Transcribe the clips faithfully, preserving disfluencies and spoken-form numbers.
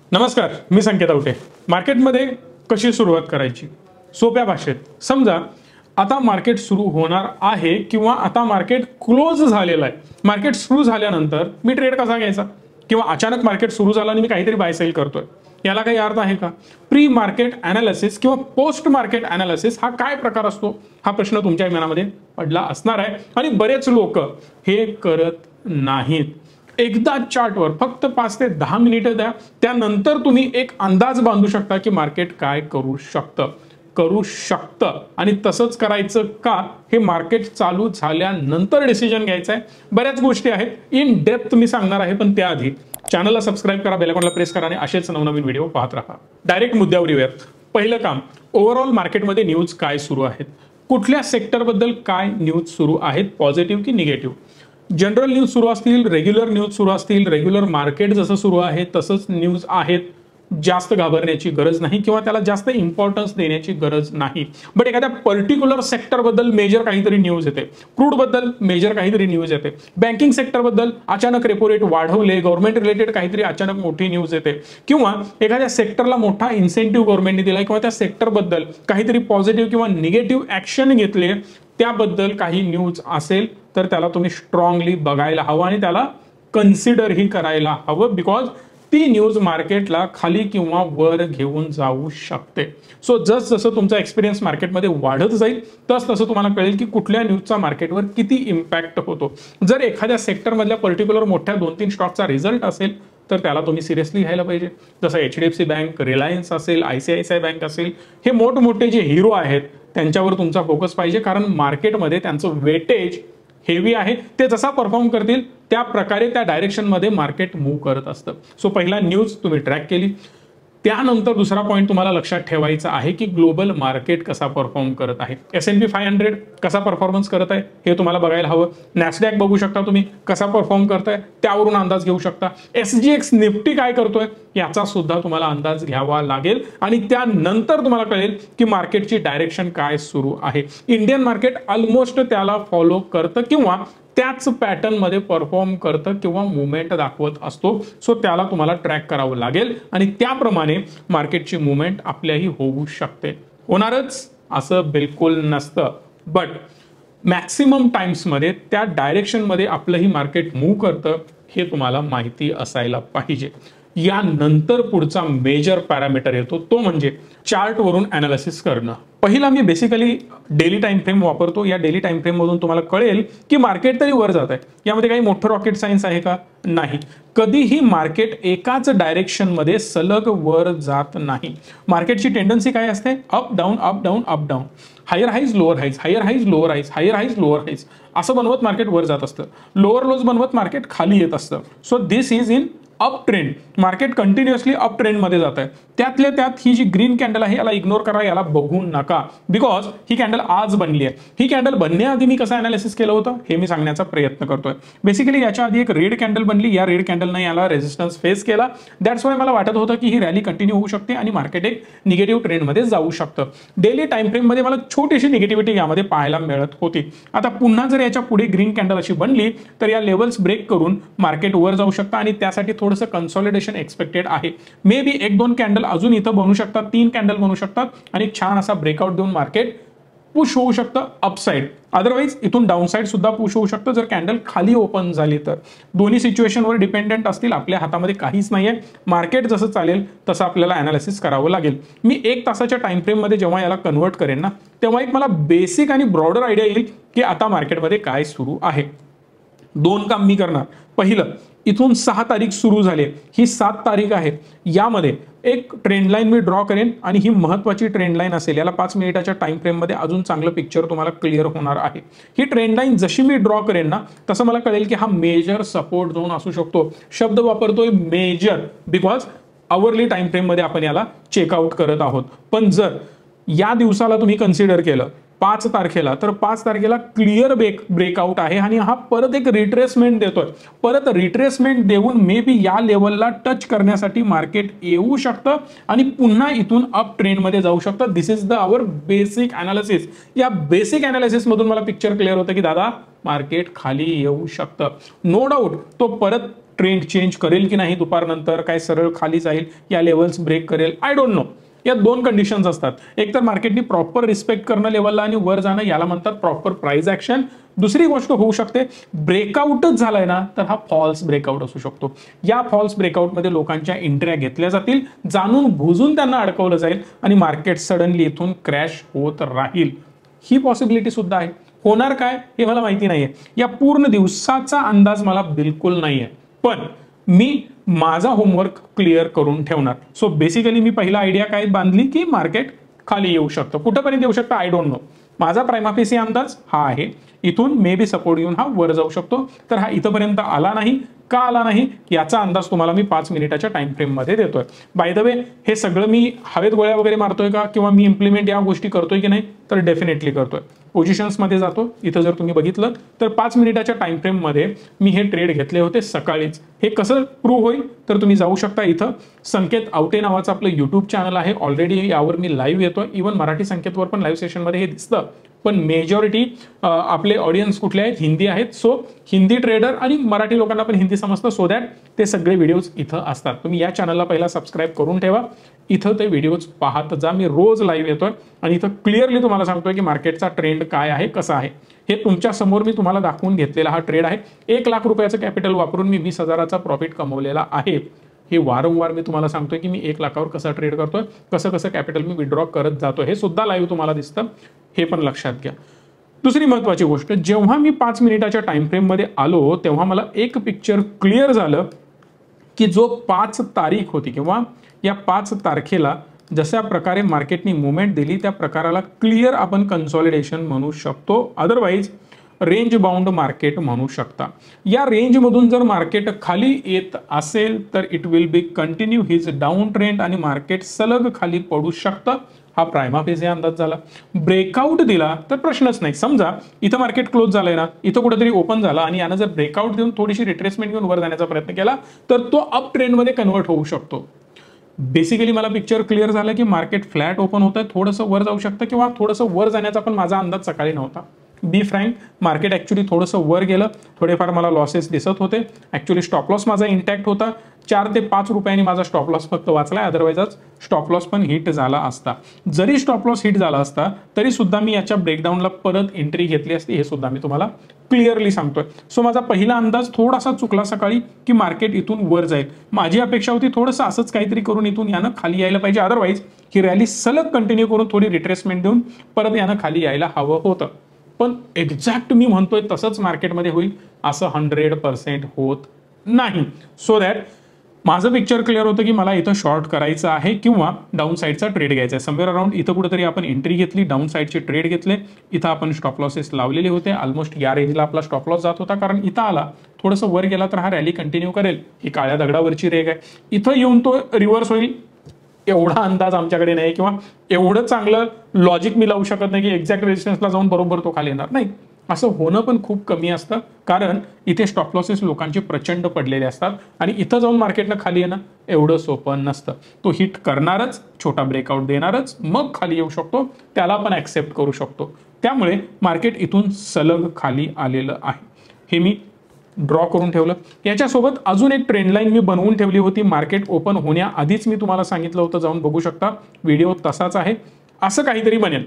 नमस्कार, मी संकेत आवटे. मार्केटमध्ये कशी सुरुवात करायची सोप्या भाषेत. समजा आता मार्केट सुरू होणार आहे किंवा आता मार्केट क्लोज झालेलं आहे. मार्केट सुरू झाल्यानंतर मी ट्रेड कसा घ्यायचा किंवा अचानक मार्केट सुरू झालं आणि मी काहीतरी बाय सेल करतोय, याला काही अर्थ आहे का? प्री मार्केट ॲनालिसिस किंवा पोस्ट मार्केट ॲनालिसिस हा काय प्रकार असतो, हा प्रश्न तुमच्या मनामध्ये पडला असणार आहे आणि बरेच लोक हे करत नाहीत. एकदा चार्टवर फक्त पाच ते दहा मिनिटं द्या, त्यानंतर तुम्ही एक अंदाज बांधू शकता की मार्केट काय करू शकतं करू शकतं आणि तसंच करायचं का हे मार्केट चालू झाल्यानंतर डिसिजन घ्यायचं आहे. बऱ्याच गोष्टी आहेत, इन डेप्थ मी सांगणार आहे, पण त्याआधी चॅनलला सबस्क्राईब करा, बेल आयकॉनला प्रेस करा आणि असेच नवनवीन व्हिडिओ पाहत राहा. डायरेक्ट मुद्द्यावर येऊयात. पहिलं काम, ओव्हरऑल मार्केटमध्ये न्यूज काय सुरू आहेत, कुठल्या सेक्टरबद्दल काय न्यूज सुरू आहेत, पॉझिटिव्ह की निगेटिव्ह. जनरल न्यूज सुरू असतील, रेग्युलर न्यूज सुरू असतील, रेग्युलर मार्केट जसं सुरू आहे तसंच न्यूज आहेत. जास्त घाबरण्याची गरज नाही किंवा त्याला जास्त इम्पॉर्टन्स देण्याची गरज नाही. बट एखाद्या पर्टिक्युलर सेक्टरबद्दल मेजर काहीतरी न्यूज येते, क्रूडबद्दल मेजर काहीतरी न्यूज येते, बँकिंग सेक्टरबद्दल अचानक रेपो रेट वाढवले, गव्हर्नमेंट रिलेटेड काहीतरी अचानक मोठी न्यूज येते किंवा एखाद्या सेक्टरला मोठा इन्सेंटिव्ह गव्हर्नमेंटने दिला किंवा त्या सेक्टरबद्दल काहीतरी पॉझिटिव्ह किंवा निगेटिव्ह ऍक्शन घेतले, त्याबद्दल काही न्यूज असेल तर त्याला तुम्ही स्ट्रॉंगली बघायला हवं आणि त्याला कन्सिडरही करायला हवं. बिकॉज ती न्यूज मार्केटला खाली किंवा वर घेऊन जाऊ शकते. सो जस जसं तुमचा एक्सपिरियन्स मार्केटमध्ये वाढत जाईल तस तसं तुम्हाला कळेल की कुठल्या न्यूजचा मार्केटवर किती इम्पॅक्ट होतो. जर एखाद्या सेक्टरमधल्या पर्टिक्युलर मोठ्या दोन तीन स्टॉकचा रिझल्ट असेल तर त्याला तुम्ही सिरियसली घ्यायला पाहिजे. जसं H D F C bank, Reliance असेल, I C I C I bank असेल, हे मोठमोठे जे हिरो आहेत त्यांच्यावर तुमचा फोकस पाहिजे, कारण मार्केटमध्ये त्यांचं वेटेज हेवी आहे. ते जसा परफॉर्म करतील त्या प्रकारे त्या डायरेक्शनमध्ये मार्केट मूव्ह करत असतं. सो पहिला न्यूज तुम्ही ट्रॅक केली. त्यानंतर दुसरा पॉईंट तुम्हाला लक्षात ठेवायचा आहे की ग्लोबल मार्केट कसा परफॉर्म करत आहे, S and P five hundred कसा परफॉर्मन्स करत आहे हे तुम्हाला बघायला हवं. नॅस्डॅक बघू शकता तुम्ही कसा परफॉर्म करताय, त्यावरून अंदाज घेऊ शकता. एस जी एक्स निफ्टी काय करतोय याचा सुद्धा तुम्हाला अंदाज घ्यावा लागेल आणि त्यानंतर तुम्हाला कळेल की मार्केटची डायरेक्शन काय सुरू आहे. इंडियन मार्केट ऑलमोस्ट त्याला फॉलो करतं किंवा त्याच पॅटर्न मध्ये परफॉर्म करतं किंवा मुवमेंट दाखवत असतो. सो त्याला तुम्हाला ट्रॅक करावं लागेल आणि त्याप्रमाणे मार्केटची मुवमेंट आपल्याही होऊ शकते. होणारच असं बिलकुल नसतं, बट मॅक्सिमम टाइम्समध्ये त्या डायरेक्शनमध्ये आपलंही मार्केट मूव्ह करतं हे तुम्हाला माहिती असायला पाहिजे. यानंतर पुढचा मेजर पॅरामीटर येतो तो म्हणजे चार्टवरून ॲनालिसिस करणं. पहिला मी बेसिकली डेली टाइम फ्रेम वापरतो. या डेली टाइम फ्रेम मधून तुम्हाला कळेल की मार्केट तरी वर जात आहे. यामध्ये काही मोठं रॉकेट सायन्स आहे का? नाही. कधीही मार्केट एकाच डायरेक्शन मध्ये सलग वर जात नाही. मार्केटची टेंडन्सी काय असते? Up down up down up down, higher highs lower highs, higher highs lower highs, higher highs lower highs असं बनवत मार्केट वर जात असतं. लोअर लोज बनवत मार्केट खाली येत असतं. So this is in up trend. Market continuously up trend मध्ये जात आहे. त्यातल्या त्यात ही जी ग्रीन कॅन्डल आहे याला इग्नोर करा, याला बघू नका. बिकॉज ही कॅन्डल आज बनली आहे. ही कॅन्डल बनण्याआधी मी कसं अनालिसिस केलं होतं हे मी सांगण्याचा प्रयत्न करतोय. बेसिकली याच्या आधी एक रेड कॅन्डल बनली, या रेड कॅन्डलने याला रेजिस्टन्स फेस केला. दॅट्स वाय मला वाटत होतं की ही रॅली कंटिन्यू होऊ शकते आणि मार्केट एक निगेटिव्ह ट्रेंडमध्ये जाऊ शकतं. डेली टाइम फ्रेम मध्ये मला छोटीशी निगेटिव्हिटी यामध्ये पाहायला मिळत होती. आता पुन्हा जर याच्या पुढे ग्रीन कॅन्डल अशी बनली तर या लेवल्स ब्रेक करून मार्केट वर जाऊ शकतं आणि त्यासाठी थोडंसं कन्सॉलिडेशन एक्सपेक्टेड आहे. मे बी एक दोन कॅन्डल अजून इथं बनू शकतात, तीन कॅन्डल बनू शकतात आणि छान असा ब्रेकआउट देऊन मार्केट पुश होऊ शकतं अपसाइड. अदरवाईज इथून डाऊनसाइड सुद्धा पुश होऊ शकतं जर कॅन्डल खाली ओपन झाली तर. दोन्ही सिच्युएशनवर डिपेंडेंट असतील, आपल्या हातामध्ये काहीच नाहीये. मार्केट जसं चालेल तसं आपल्याला अनालिसिस करावं लागेल. मी एक तासाच्या टाइम फ्रेम मध्ये जेव्हा याला कन्वर्ट करेन ना तेव्हा एक मला बेसिक आणि ब्रॉडर आयडिया येईल की आता मार्केटमध्ये काय सुरू आहे. दोन काम मी करणार. पहिलं, इथून सहा तारीख सुरू झाली, ही सात तारीख आहे. यामध्ये एक ट्रेंड लाईन मी ड्रॉ करेन आणि ही महत्वाची ट्रेंड लाईन असेल. याला पाच मिनिटाच्या टाइम फ्रेम मध्ये अजून चांगलं पिक्चर तुम्हाला क्लिअर होणार आहे. ही ट्रेंड लाईन जशी मी ड्रॉ करेन ना तसं मला कळेल की हा मेजर सपोर्ट झोन असू शकतो. शब्द वापरतोय major because hourly time frame मध्ये आपण याला चेकआउट करत आहोत. पण जर या दिवसाला तुम्ही कन्सिडर केलं पाच तारखेला तर पाच तारखेला क्लिअर ब्रेक ब्रेकआउट आहे आणि हा परत एक रिट्रेसमेंट देतोय. परत रिट्रेसमेंट देऊन मे बी या लेवलला टच करण्यासाठी मार्केट येऊ शकतं आणि पुन्हा इथून अप ट्रेंडमध्ये जाऊ शकतं. This is the our basic analysis. या बेसिक अनालिसिस मधून मला पिक्चर क्लिअर होतं की दादा मार्केट खाली येऊ शकतं. नो डाऊट तो परत ट्रेंड चेंज करेल की नाही दुपारनंतर, काय सरळ खाली जाईल, या लेवल्स ब्रेक करेल, आय डोंट नो. या दोन कंडिशन्स असतात. एक तर मार्केटनी प्रॉपर रिस्पेक्ट करणं लेवलला आणि वर जाणं, याला म्हणतात प्रॉपर प्राइस ऍक्शन. दुसरी गोष्ट होऊ शकते ब्रेकआउटच झालाय ना तर हा फॉल्स ब्रेकआउट असू शकतो. या फॉल्स ब्रेकआउटमध्ये लोकांच्या एंट्र्या घेतल्या जातील, जाणून बुजून त्यांना अडकवलं जाईल आणि मार्केट सडनली इथून क्रॅश होत राहील. ही पॉसिबिलिटी सुद्धा आहे. होणार काय हे मला माहिती नाहीये, या पूर्ण दिवसाचा अंदाज मला बिलकुल नाहीये, पण मी माझा होमवर्क क्लिअर करून ठेवणार. सो बेसिकली मी पहिला आयडिया काय बांधली की मार्केट खाली येऊ शकतं. कुठपर्यंत येऊ शकतं आय डोंट नो. माझा प्रायमाफेसी अंदाज हा आहे, इथून मे बी सपोर्ट घेऊन हा वर जाऊ शकतो. तर हा इथपर्यंत आला नाही, का आला नाही याचा अंदाज तुम्हाला मी पाच मिनिटाच्या टाइम फ्रेम मध्ये देतोय. बाय द वे हे सगळं मी हवेत गोळ्या वगैरे मारतोय का किंवा मी इम्प्लिमेंट या गोष्टी करतोय की नाही, तर डेफिनेटली करतोय. पोझिशन्स मध्ये जातो. इथं जर तुम्ही बघितलं तर पाच मिनिटाच्या टाइम फ्रेम मध्ये मी हे ट्रेड घेतले होते सकाळीच. हे कसं प्रूव्ह होईल तर तुम्ही जाऊ शकता, इथं संकेत आवटे नावाचं आपलं युट्यूब चॅनल आहे. ऑलरेडी यावर मी लाईव्ह येतोय. इव्हन मराठी संकेतवर पण लाईव्ह सेशन मध्ये हे दिसतं, पण मेजॉरिटी आपले ऑडियन्स कुठले आहेत, हिंदी आहेत. सो हिंदी ट्रेडर आणि मराठी लोकांना पण हिंदी समजतं, सो दॅट ते सगळे व्हिडिओज इथं असतात. तुम्ही या चॅनलला पहिला सबस्क्राईब करून ठेवा, इथं ते व्हिडिओज पाहत जा. मी रोज लाईव्ह येतोय आणि इथं क्लिअरली तुम्हाला सांगतोय की मार्केटचा ट्रेंड काय आहे, कसा आहे. हे तुमच्या समोर मी तुम्हाला दाखवून घेतलेला हा ट्रेड आहे. एक लाख रुपयाचं कॅपिटल वापरून मी वीस हजाराचा प्रॉफिट कमवलेला आहे. हे वारंवार मी तुम्हाला सांगतोय की मी एक लाखावर कसं ट्रेड करतोय, कसं कसं कॅपिटल मी विड्रॉ करत जातोय, हे सुद्धा लाईव्ह तुम्हाला दिसतं. हे पण लक्षात घ्या. दुसरी महत्वाची गोष्ट, जेव्हा मी पाच मिनिटाच्या टाइम फ्रेम मध्ये आलो तेव्हा मला एक पिक्चर क्लिअर झालं की जो पाच तारीख होती किंवा या पाच तारखेला जशा प्रकारे मार्केटनी मुवमेंट दिली त्या प्रकाराला क्लिअर आपण कन्सॉलिडेशन म्हणू शकतो, अदरवाईज रेंज बाउंड मार्केट म्हणू शकता. या रेंजमधून जर मार्केट खाली येत असेल तर it will be continue his down trend आणि मार्केट सलग खाली पडू शकतं. हा प्रायमा फेज अंदाज झाला. ब्रेकआउट दिला तर प्रश्नच नाही. समजा इथं मार्केट क्लोज झालंय ना, इथं कुठेतरी ओपन झाला आणि यानं जर ब्रेकआउट देऊन थोडीशी रिट्रेसमेंट घेऊन वर जाण्याचा प्रयत्न केला तर तो अप ट्रेंडमध्ये कन्वर्ट होऊ शकतो. बेसिकली मला पिक्चर क्लिअर झालं की मार्केट फ्लॅट ओपन होतंय, थोडंसं वर जाऊ शकतं किंवा थोडंसं वर जाण्याचा पण माझा अंदाज सकाळी नव्हता. बी फ्रँक, मार्केट ऍक्च्युली थोडंसं वर गेलं, थोडेफार मला लॉसेस दिसत होते. ऍक्च्युली स्टॉप लॉस माझा इंटॅक्ट होता. चार ते पाच रुपयांनी माझा स्टॉप लॉस फक्त वाचलाय, अदरवाईजच स्टॉप लॉस पण हिट झाला असता. जरी स्टॉप लॉस हिट झाला असता तरी सुद्धा मी याच्या ब्रेकडाऊनला परत एंट्री घेतली असती, हे सुद्धा मी तुम्हाला क्लिअरली सांगतोय. सो माझा पहिला अंदाज थोडासा चुकला सकाळी की मार्केट इथून वर जाईल. माझी अपेक्षा होती थोडंसं असंच काहीतरी करून इथून यानं खाली यायला पाहिजे, अदरवाईज ही रॅली सलग कंटिन्यू करून थोडी रिट्रेसमेंट देऊन परत यानं खाली यायला हवं होतं. पण एक्झॅक्ट मी म्हणतोय तसंच मार्केटमध्ये होईल असं हंड्रेड पर्सेंट होत नाही. सो दॅट माझं पिक्चर क्लिअर होतं की मला इथं शॉर्ट करायचं आहे किंवा डाऊन साईडचा ट्रेड घ्यायचा आहे. समवेअर अराउंड इथं कुठेतरी आपण एंट्री घेतली, डाऊन साईडचे ट्रेड घेतले. इथं आपण स्टॉप लॉसेस लावलेले होते. ऑलमोस्ट या रेंजला आपला स्टॉप लॉस जात होता, कारण इथं आला थोडंसं वर गेला तर हा रॅली कंटिन्यू करेल. ही काळ्या दगडावरची रेग आहे, इथं येऊन तो रिव्हर्स होईल एवढा अंदाज आमच्याकडे नाही किंवा एवढं चांगलं लॉजिक मी लावू शकत नाही की एक्झॅक्ट रेजिस्टन्सला जाऊन बरोबर तो खाली येणार नाही. असं होणं पण खूप कमी असतं, कारण इथे स्टॉप लॉसेस लोकांचे प्रचंड पडलेले असतात आणि इथं जाऊन मार्केटनं खाली येणं एवढं सोपं नसतं. तो हिट करणारच, छोटा ब्रेकआउट देणारच, मग खाली येऊ शकतो, त्याला पण ऍक्सेप्ट करू शकतो. त्यामुळे मार्केट इथून सलग खाली आलेलं आहे, हे मी ड्रॉ करून ठेवलं. याच्यासोबत अजून एक ट्रेंड लाईन मी बनवून ठेवली होती. मार्केट ओपन होण्याआधीच मी तुम्हाला सांगितलं होतं, जाऊन बघू शकता, व्हिडिओ तसाच आहे. असं काहीतरी बनेल.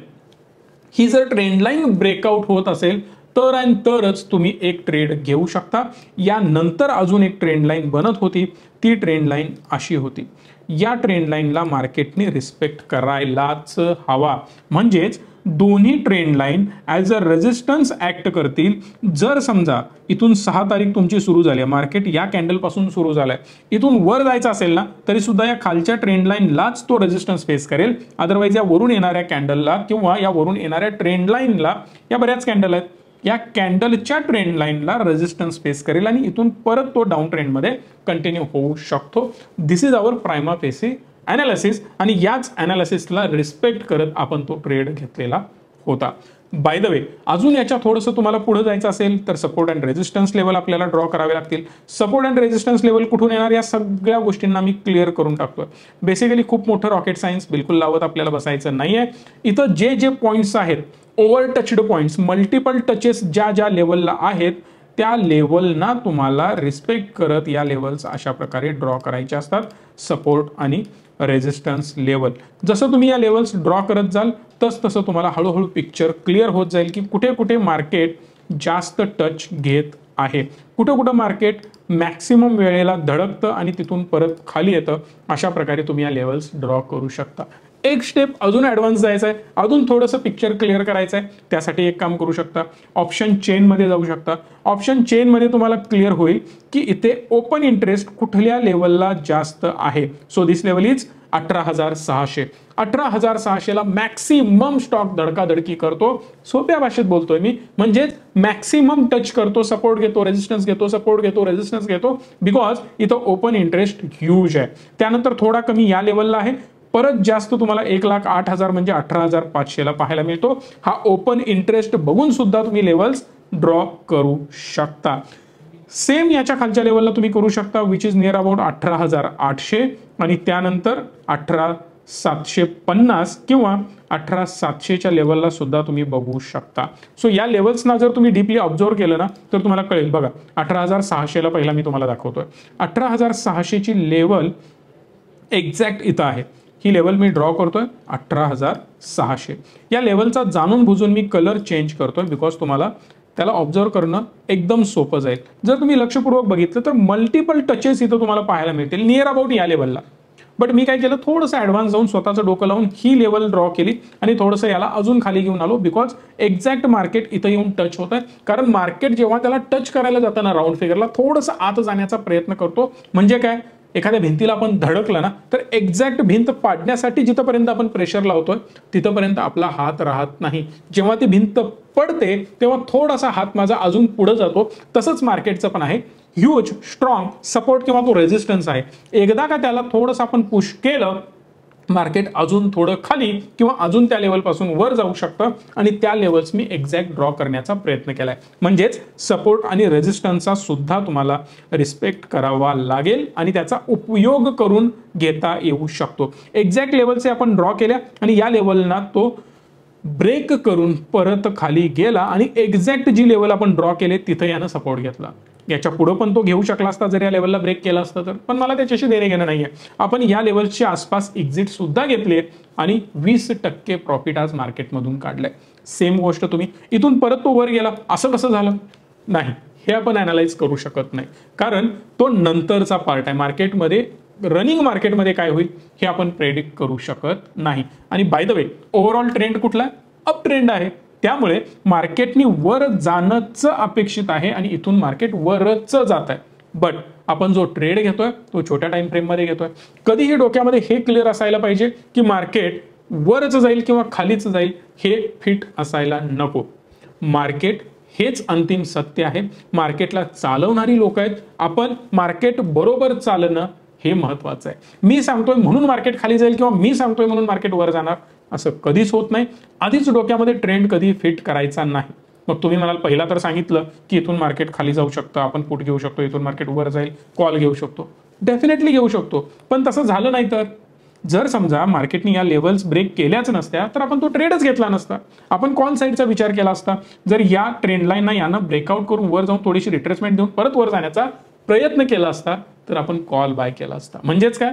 ही जर ट्रेंड लाईन ब्रेकआउट होत असेल तर आणि तरच तुम्ही एक ट्रेड घेऊ शकता. यानंतर अजून एक ट्रेंड लाईन बनत होती, ती ट्रेंड लाईन अशी होती. या ट्रेंड लाईनला मार्केटने रिस्पेक्ट करायलाच हवा, म्हणजेच दोन्ही trend line as a resistance act करतील. जर समजा इथून सहा तारीख तुमची सुरू झाली, मार्केट या कॅन्डल पासून सुरू झालंय, इथून वर जायचं असेल ना तरी सुद्धा या खालच्या ट्रेंड लाईनलाच तो रेजिस्टन्स फेस करेल. अदरवाईज या वरून येणाऱ्या कॅन्डलला किंवा या वरून येणाऱ्या ट्रेंड लाईनला, या बऱ्याच कॅन्डल आहेत, या कॅन्डलच्या ट्रेंड लाईनला रेजिस्टन्स फेस करेल आणि इथून परत तो डाऊन ट्रेंडमध्ये कंटिन्यू होऊ शकतो. This is our prima facie analysis आणि याच अनालिसिसला रिस्पेक्ट करत आपण तो ट्रेड घेतलेला होता. बाय द वे, अजून याच्या थोडंसं तुम्हाला पुढे जायचं असेल तर सपोर्ट अँड रेजिस्टन्स लेवल आपल्याला ड्रॉ करावे लागतील. सपोर्ट अँड रेजिस्टन्स लेवल कुठून येणार या सगळ्या गोष्टींना मी क्लिअर करून टाकतोय. बेसिकली खूप मोठं रॉकेट सायन्स बिलकुल लावत आपल्याला बसायचं नाहीये. इथं जे जे पॉईंट्स आहेत, over touched points, multiple touches ज्या ज्या लेवलला आहेत, त्या लेवलना तुम्हाला रिस्पेक्ट करत या लेवल्स अशा प्रकारे ड्रॉ करायचे असतात, सपोर्ट आणि रेजिस्टन्स लेवल. जसं तुम्ही या लेवल्स ड्रॉ करत जाल तस तसं तुम्हाला हळूहळू पिक्चर क्लिअर होत जाईल की कुठे कुठे मार्केट जास्त टच घेत आहे, कुठं कुठं मार्केट मॅक्सिमम वेळेला धडकतं आणि तिथून परत खाली येतं. अशा प्रकारे तुम्ही या लेवल्स ड्रॉ करू शकता. एक स्टेप अजून ॲडव्हान्स जायचं आहे, अजून थोडंसं पिक्चर क्लिअर करायचं आहे, त्यासाठी एक काम करू शकता, ऑप्शन चेनमध्ये जाऊ शकता. ऑप्शन चेनमध्ये तुम्हाला क्लिअर होईल की इथे ओपन इंटरेस्ट कुठल्या लेवलला जास्त आहे. सो दिस लेवल इज अठरा हजार सहाशे. अठरा हजार सहाशेला मॅक्सिमम स्टॉक धडकाधडकी करतो. सोप्या भाषेत बोलतोय मी, म्हणजेच मॅक्सिमम टच करतो, सपोर्ट घेतो, रेजिस्टन्स घेतो, सपोर्ट घेतो, रेजिस्टन्स घेतो, बिकॉज इथं ओपन इंटरेस्ट ह्यूज आहे. त्यानंतर थोडा कमी या लेवलला आहे, परत जास्त तुम्हाला एक लाख आठ हजार म्हणजे अठरा हजार पाचशेला पाहायला मिळतो. हा ओपन इंटरेस्ट बघून सुद्धा तुम्ही लेवल्स ड्रॉ करू शकता. सेम याच्या खालच्या लेवलला तुम्ही करू शकता, विच इज नियर अबाउट अठरा हजार आठशे आणि त्यानंतर अठरा सातशे पन्नास किंवा अठरा सातशेच्या लेवलला सुद्धा तुम्ही बघू शकता. सो या लेवल्सना जर तुम्ही डीपली ऑब्झर्व केलं ना तर तुम्हाला कळेल. बघा, अठरा हजार सहाशेला पहिला मी तुम्हाला दाखवतोय. अठरा हजार सहाशेची लेवल एक्झॅक्ट इथं आहे. ही लेवल मी ड्रॉ करतोय अठरा हजार सहाशे. या लेवलचा जाणून बुजून मी कलर चेंज करतोय बिकॉज तुम्हाला त्याला ऑब्झर्व करणं एकदम सोपं जाईल. जर तुम्ही लक्षपूर्वक बघितलं तर मल्टिपल टचेस इथं तुम्हाला पाहायला मिळतील नियर अबाउट या लेवलला. बट मी काय केलं, थोडंसं ॲडव्हान्स जाऊन स्वतःचं डोकं लावून ही लेवल ड्रॉ केली आणि थोडंसं याला अजून खाली घेऊन आलो बिकॉज एक्झॅक्ट मार्केट इथं येऊन टच होत आहे. कारण मार्केट जेव्हा त्याला टच करायला जातं ना राऊंड फिगरला, थोडंसं आत जाण्याचा प्रयत्न करतो. म्हणजे काय, एखाद्या भिंतीला आपण धडकलं ना तर एक्झॅक्ट भिंत पाडण्यासाठी जिथपर्यंत आपण प्रेशर लावतोय तिथपर्यंत आपला हात राहत नाही. जेव्हा ती भिंत पडते तेव्हा थोडासा हात माझा अजून पुढे जातो. तसंच मार्केटचं पण आहे. ह्यूज स्ट्रॉंग सपोर्ट किंवा तो रेजिस्टन्स आहे. एकदा का त्याला थोडंसं आपण पुश केलं, मार्केट अजून थोडं खाली किंवा अजून त्या लेवलपासून वर जाऊ शकतं आणि त्या लेवल्स मी एक्झॅक्ट ड्रॉ करण्याचा प्रयत्न केलाय. म्हणजेच सपोर्ट आणि रेजिस्टन्सचा सुद्धा तुम्हाला रिस्पेक्ट करावा लागेल आणि त्याचा उपयोग करून घेता येऊ शकतो. एक्झॅक्ट लेवलचे आपण ड्रॉ केल्या आणि या लेवलना तो ब्रेक करून परत खाली गेला आणि एक्झॅक्ट जी लेवल आपण ड्रॉ केले तिथं यानं सपोर्ट घेतला. याच्या पुढे पण तो घेऊ शकला असता जर या लेवलला ब्रेक केला असता तर, पण मला त्याच्याशी देणे घेणं नाहीये. आपण या लेवलच्या आसपास एक्झिट सुद्धा घेतली आणि वीस टक्के प्रॉफिट आज मार्केटमधून काढलंय. सेम गोष्ट तुम्ही इथून परत तो वर गेला, असं कसं झालं नाही हे आपण अनालाइज करू शकत नाही, कारण तो नंतरचा पार्ट आहे. मार्केटमध्ये रनिंग मार्केटमध्ये काय होईल हे आपण प्रेडिक्ट करू शकत नाही. आणि by the way overall trend कुठला, अप ट्रेंड आहे. त्यामुळे मार्केटनी वर जाणंच अपेक्षित आहे आणि इथून मार्केट वरच जात आहे. बट आपण जो ट्रेड घेतोय तो छोट्या टाइम फ्रेम मध्ये घेतोय. कधीही डोक्यामध्ये हे क्लिअर असायला पाहिजे की मार्केट वरच जाईल किंवा खालीच जाईल हे फिट असायला नको. मार्केट हेच अंतिम सत्य आहे. मार्केटला चालवणारी लोक आहेत. आपण मार्केट बरोबर चालणं हे महत्वाचं आहे. मी सांगतोय म्हणून मार्केट खाली जाईल किंवा मी सांगतोय म्हणून मार्केट वर जाणार असं कधीच होत नाही. आधीच डोक्यामध्ये ट्रेंड कधी फिट करायचा नाही. मग तुम्ही मला पहिला तर सांगितलं की इथून मार्केट खाली जाऊ शकतं, आपण पुट घेऊ शकतो, इथून मार्केट वर जाईल, कॉल घेऊ शकतो. डेफिनेटली घेऊ शकतो, पण तसं झालं नाही तर जर समजा मार्केटने या लेवल्स ब्रेक केल्याच नसत्या तर आपण तो ट्रेडच घेतला नसता. आपण कॉल साईडचा विचार केला असता. जर या ट्रेंड लाईनना यानं ब्रेकआउट करून वर जाऊन थोडीशी रिट्रेसमेंट देऊन परत वर जाण्याचा प्रयत्न केला असता तर आपण कॉल बाय केला असता. म्हणजेच काय,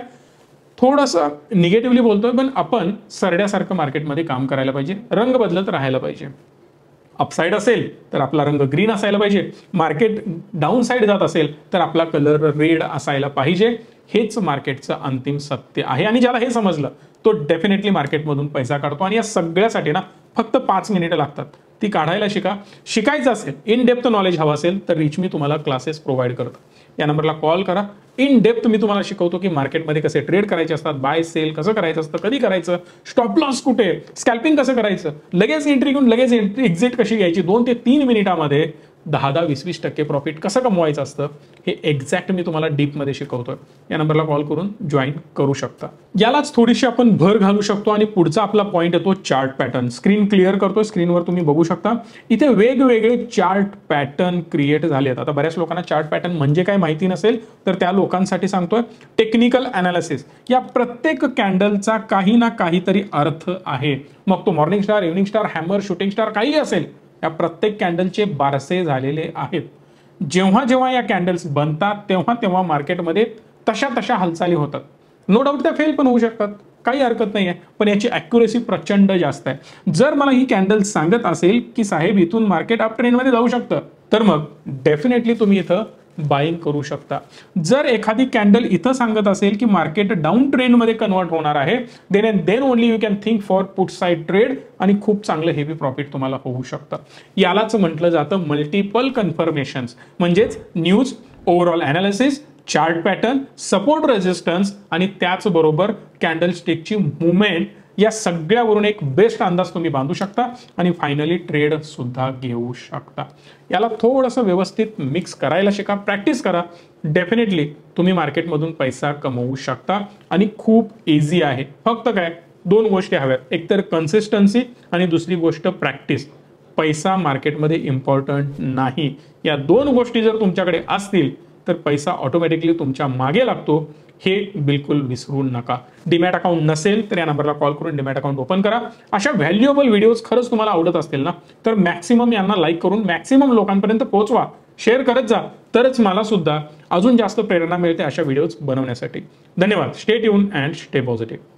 थोडंसं निगेटिव्हली बोलतोय पण आपण सरड्यासारखं मार्केटमध्ये काम करायला पाहिजे. रंग बदलत राहायला पाहिजे. अपसाईड असेल तर आपला रंग ग्रीन असायला पाहिजे. मार्केट डाऊन साईड जात असेल तर आपला कलर रेड असायला पाहिजे. हेच मार्केटचं अंतिम सत्य आहे आणि ज्याला हे समजलं तो डेफिनेटली मार्केटमधून पैसा काढतो. आणि या सगळ्यासाठी ना फक्त पाच मिनिटं लागतात. ती काढायला शिका. शिकायचं असेल, इन डेप्थ नॉलेज हवं असेल तर रिच मी तुम्हाला क्लासेस प्रोव्हाइड करतो. या नंबरला कॉल करा. इन डेप्थ मी तुम्हाला शिकवतो की मार्केटमध्ये कसे ट्रेड करायचे असतात, बाय सेल कसं करायचं असतं, कधी करायचं, स्टॉप लॉस कुठे, स्कॅल्पिंग कसं करायचं, लगेच एंट्री घेऊन लगेच एंट्री एक्झिट कशी घ्यायची, दोन ते तीन मिनिटामध्ये दहा दहा वीस वीस टक्के प्रॉफिट कसं कमवायचं असतं हे एक्झॅक्ट मी तुम्हाला डीपमध्ये शिकवतोय. या नंबरला कॉल करून जॉईन करू शकता. यालाच थोडीशी आपण भर घालू शकतो आणि पुढचा आपला पॉईंट येतो चार्ट पॅटर्न. स्क्रीन क्लिअर करतोय. स्क्रीनवर तुम्ही बघू शकता इथे वेगवेगळे चार्ट पॅटर्न क्रिएट झाले आहेत. आता बऱ्याच लोकांना चार्ट पॅटर्न म्हणजे काय माहिती नसेल तर त्या लोकांसाठी सांगतोय. टेक्निकल अनालिसिस, या प्रत्येक कॅन्डलचा काही ना काहीतरी अर्थ आहे. मग तो morning star, evening star, hammer, shooting star काही असेल, या प्रत्येक कॅन्डलचे बारसे झालेले आहेत. जेव्हा जेव्हा या कॅन्डल्स बनतात तेव्हा तेव्हा मार्केटमध्ये तशा तशा हालचाली होतात. नो डाऊट त्या फेल पण होऊ शकतात, काही हरकत नाही आहे, पण याची ॲक्युरेसी प्रचंड जास्त आहे. जर मला ही कॅन्डल सांगत असेल की साहेब इथून मार्केट अप ट्रेंडमध्ये जाऊ शकतं, तर मग डेफिनेटली तुम्ही इथं बाईंग करू शकता. जर एखादी कॅन्डल इथं सांगत असेल की मार्केट डाऊन ट्रेंडमध्ये कन्वर्ट होणार आहे, then and then only you can think for put side trade आणि खूप चांगलं हेवी प्रॉफिट तुम्हाला होऊ शकतं. यालाच म्हटलं जातं मल्टिपल कन्फर्मेशन्स, म्हणजेच news, overall analysis, chart pattern, support resistance आणि त्याचबरोबर कॅन्डल स्टिकची मुवमेंट, या सगळ्यावरून एक बेस्ट अंदाज तुम्ही बांधू शकता आणि फायनली ट्रेड सुद्धा घेऊ शकता. याला थोडंसं व्यवस्थित मिक्स करायला शिका, प्रॅक्टिस करा. डेफिनेटली तुम्ही मार्केटमधून पैसा कमवू शकता आणि खूप इझी आहे. फक्त काय दोन गोष्टी हव्यात, एक तर कन्सिस्टन्सी आणि दुसरी गोष्ट प्रॅक्टिस. पैसा मार्केटमध्ये इम्पॉर्टंट नाही. या दोन गोष्टी जर तुमच्याकडे असतील तर पैसा ऑटोमॅटिकली तुमच्या मागे लागतो, हे बिलकुल विसरू नका. डीमॅट अकाउंट नसेल तर या नंबरला कॉल करून डीमॅट अकाउंट ओपन करा. अशा व्हॅल्युएबल व्हिडिओज खरंच तुम्हाला आवडत असतील ना, तर मॅक्सिमम यांना लाईक करून मॅक्सिमम लोकांपर्यंत पोहोचवा, शेअर करत जा, तरच मला सुद्धा अजून जास्त प्रेरणा मिळते अशा व्हिडिओज बनवण्यासाठी. धन्यवाद. Stay tune and stay positive.